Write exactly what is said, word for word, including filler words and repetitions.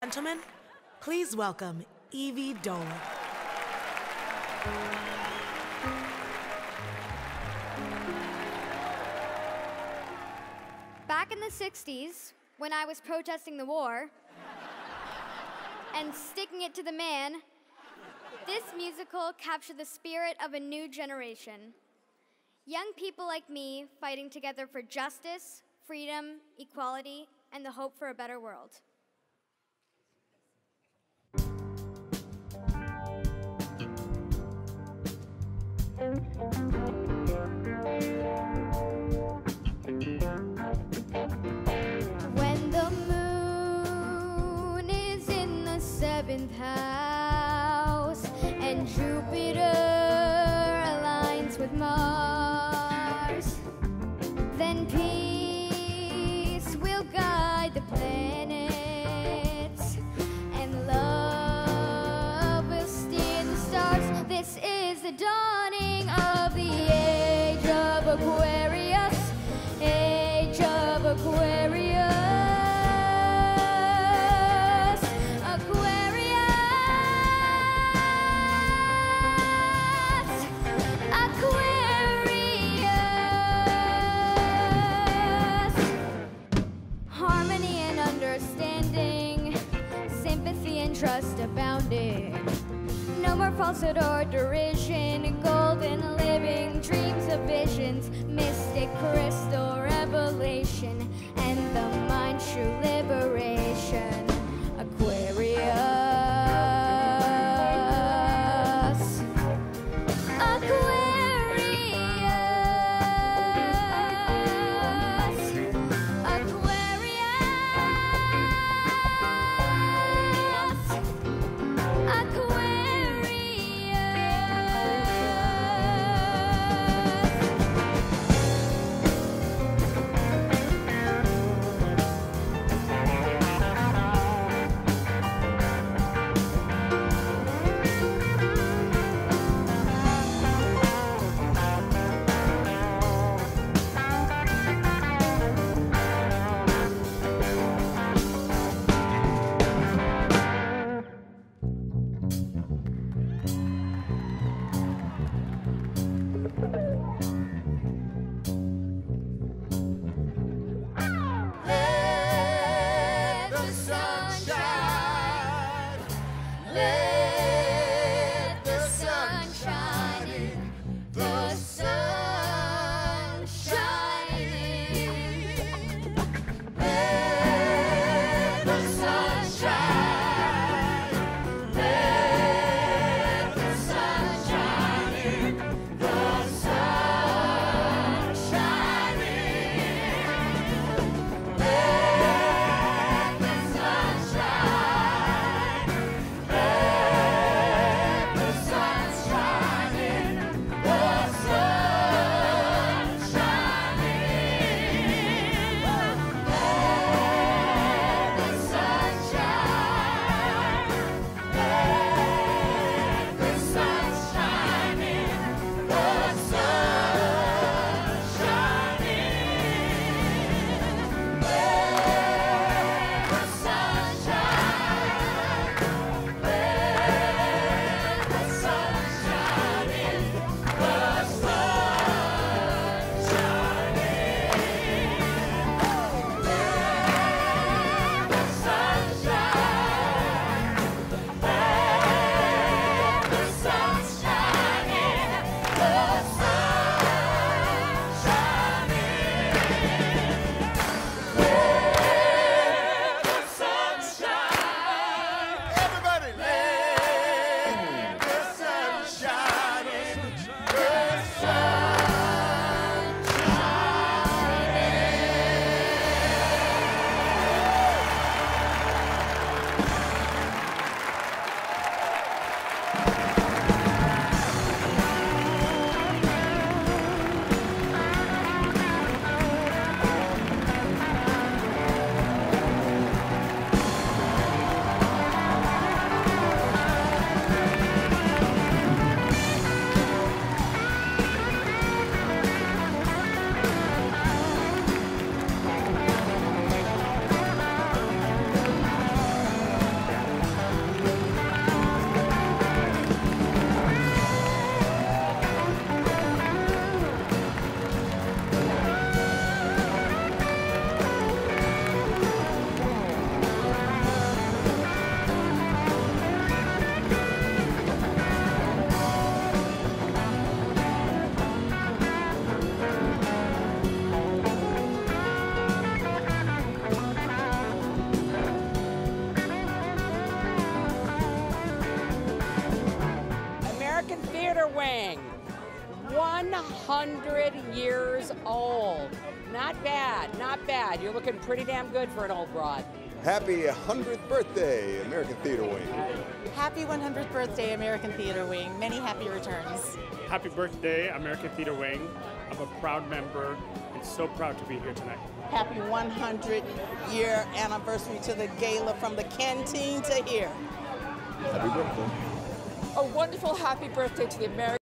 Gentlemen, please welcome Evie Dolan. Back in the sixties, when I was protesting the war and sticking it to the man, this musical captured the spirit of a new generation. Young people like me fighting together for justice, freedom, equality, and the hope for a better world. When the moon is in the seventh house and Jupiter aligns with Mars, then peace will guide the planets and love will steer the stars. This is the dawning of the age of Aquarius, age of Aquarius, Aquarius, Aquarius. Harmony and understanding, sympathy and trust abounding. No more falsehood or derision, golden living, dreams of visions, mystic crystal revelation, and the mind's true liberation. Aquarius, Aquarius, Aquarius, Aquarius. one hundred years old. Not bad, not bad. You're looking pretty damn good for an old broad. Happy one hundredth birthday, American Theater Wing. Happy one hundredth birthday, American Theater Wing. Many happy returns. Happy birthday, American Theater Wing. I'm a proud member and so proud to be here tonight. Happy one hundredth year anniversary to the gala from the canteen to here. Happy birthday. A wonderful happy birthday to the American